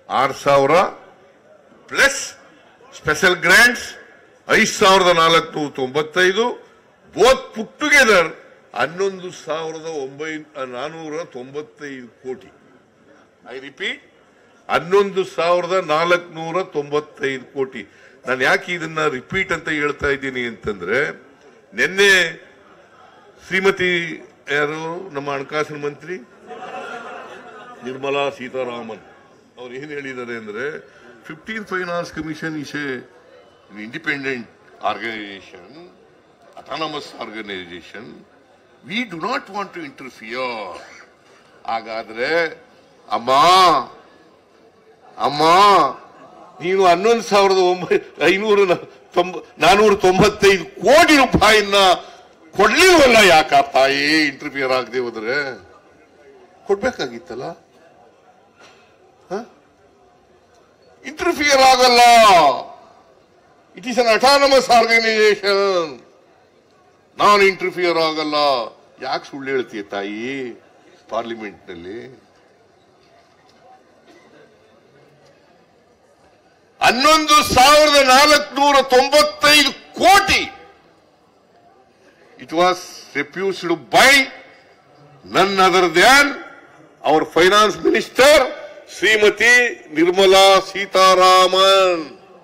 6,000 plus special grants 5,495 both put together 11,495 ಕೋಟಿ. I repeat, 11,495 ಕೋಟಿ. ನಾನು ಯಾಕೆ ಇದನ್ನ ರಿಪೀಟ್ ಅಂತ ಹೇಳ್ತಾ ಇದ್ದೀನಿ ಅಂತಂದ್ರೆ, ನಿನ್ನೆ ಶ್ರೀಮತಿ ಯಾರು ನಮ್ಮ ಹಣಕಾಸಿನ ಮಂತ್ರಿ ನಿರ್ಮಲಾ ಸೀತಾರಾಮನ್ ಅವ್ರು ಏನ್ ಹೇಳಿದ್ದಾರೆ ಅಂದ್ರೆ, 15th finance commission is a independent organization, autonomous organization, we do not want to interfere. ಹಾಗಾದ್ರೆ ಅಮ್ಮ ನೀನು 11,495 ಕೋಟಿ ರೂಪಾಯಿನ ಕೊಡ್ಲಿಲ್ವಲ್ಲ, ಯಾಕ ತಾಯಿ ಇಂಟರ್ಫಿಯರ್ ಆಗದೆ ಹೋದ್ರೆ? ಕೊಡ್ಬೇಕಾಗಿತ್ತಲ್ಲ. ಇಂಟರ್ಫಿಯರ್ ಆಗಲ್ಲ. It is an autonomous organization. ನಾನು ಇಂಟರ್ಫಿಯರ್ ಆಗಲ್ಲ. ಯಾಕೆ ಸುಳ್ಳು ಹೇಳ್ತೀಯ ತಾಯಿ ಪಾರ್ಲಿಮೆಂಟ್ ನಲ್ಲಿ? 11,495 ಕೋಟಿ. It was refused by none other than our finance minister Shrimati Nirmala Sitharaman.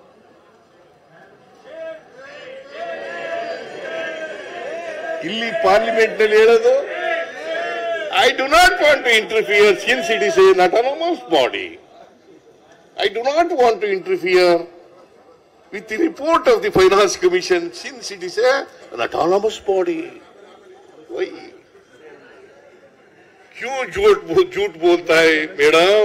ಇಲ್ಲಿ ಪಾರ್ಲಿಮೆಂಟ್ ನಲ್ಲಿ ಹೇಳೋದು, I do not want to interfere since it is an autonomous body. I do not want to interfere with the report of the Finance Commission since it is an autonomous body. Why? क्यों झूठ बोलता है madam?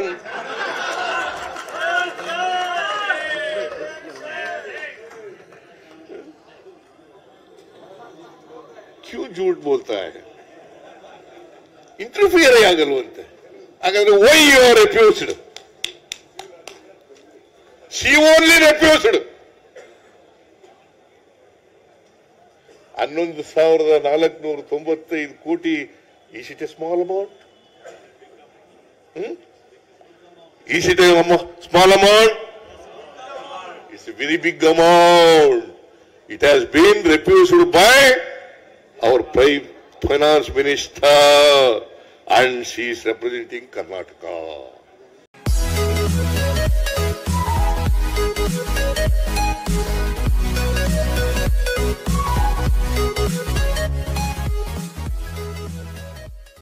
क्यों झूठ बोलता है? Interfere ಆಗಲ್ವಂತೆ. ಹಾಗಾದ್ರೆ why you are refused? She only refused. 11,495 ಕೋಟಿ. Is it a small amount? Is it a small amount? It's a very big amount. It has been refused by our finance minister and she is representing Karnataka.